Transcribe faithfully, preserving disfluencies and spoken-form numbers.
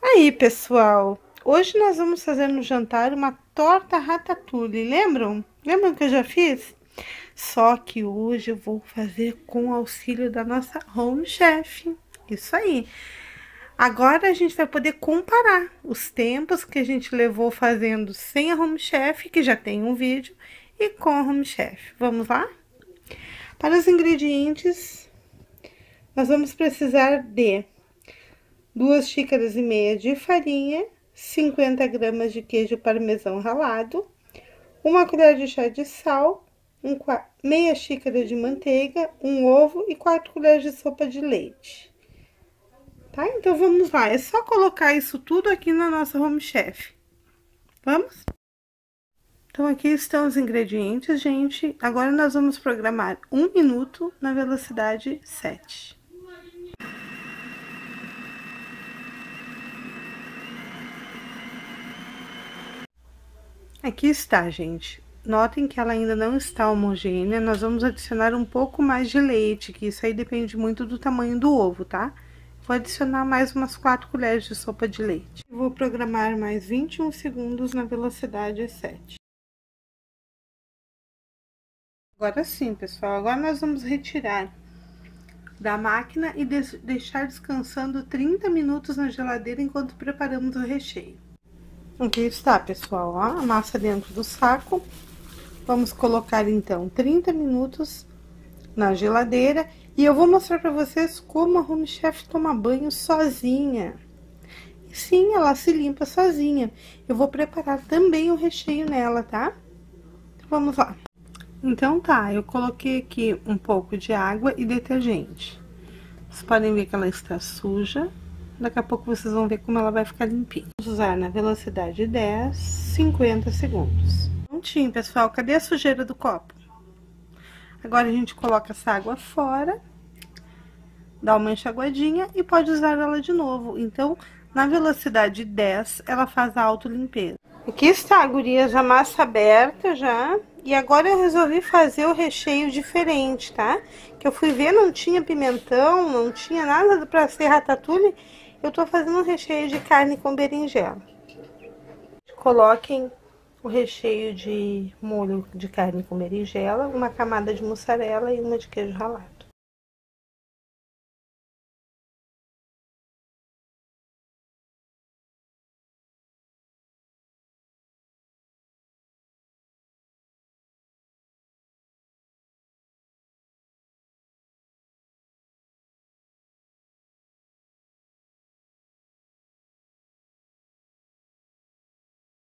Aí, pessoal, hoje nós vamos fazer no jantar uma torta ratatouille, lembram? Lembram que eu já fiz? Só que hoje eu vou fazer com o auxílio da nossa home chef. Isso aí. Agora a gente vai poder comparar os tempos que a gente levou fazendo sem a home chef, que já tem um vídeo, e com a home chef. Vamos lá? Para os ingredientes, nós vamos precisar de duas xícaras e meia de farinha, cinquenta gramas de queijo parmesão ralado, uma colher de chá de sal, um, meia xícara de manteiga, um ovo e quatro colheres de sopa de leite. Tá? Então, vamos lá. É só colocar isso tudo aqui na nossa home chef. Vamos? Então, aqui estão os ingredientes, gente. Agora, nós vamos programar um minuto na velocidade sete. Aqui está, gente. Notem que ela ainda não está homogênea. Nós vamos adicionar um pouco mais de leite, que isso aí depende muito do tamanho do ovo, tá? Vou adicionar mais umas quatro colheres de sopa de leite. Vou programar mais vinte e um segundos na velocidade sete. Agora sim, pessoal. Agora nós vamos retirar da máquina e deixar descansando trinta minutos na geladeira enquanto preparamos o recheio. Aqui está, pessoal, ó, a massa dentro do saco. Vamos colocar, então, trinta minutos na geladeira. E eu vou mostrar pra vocês como a home chef toma banho sozinha. E sim, ela se limpa sozinha. Eu vou preparar também o recheio nela, tá? Então, vamos lá. Então, tá, eu coloquei aqui um pouco de água e detergente. Vocês podem ver que ela está suja. Daqui a pouco vocês vão ver como ela vai ficar limpinha. Vamos usar na velocidade dez, cinquenta segundos. Prontinho, pessoal. Cadê a sujeira do copo? Agora a gente coloca essa água fora, dá uma enxaguadinha e pode usar ela de novo. Então, na velocidade dez, ela faz a autolimpeza. Aqui está, gurias, a massa aberta já. E agora eu resolvi fazer o recheio diferente, tá? Que eu fui ver, não tinha pimentão, não tinha nada pra ser ratatouille. Eu tô fazendo um recheio de carne com berinjela. Coloquem o recheio de molho de carne com berinjela, uma camada de mussarela e uma de queijo ralado.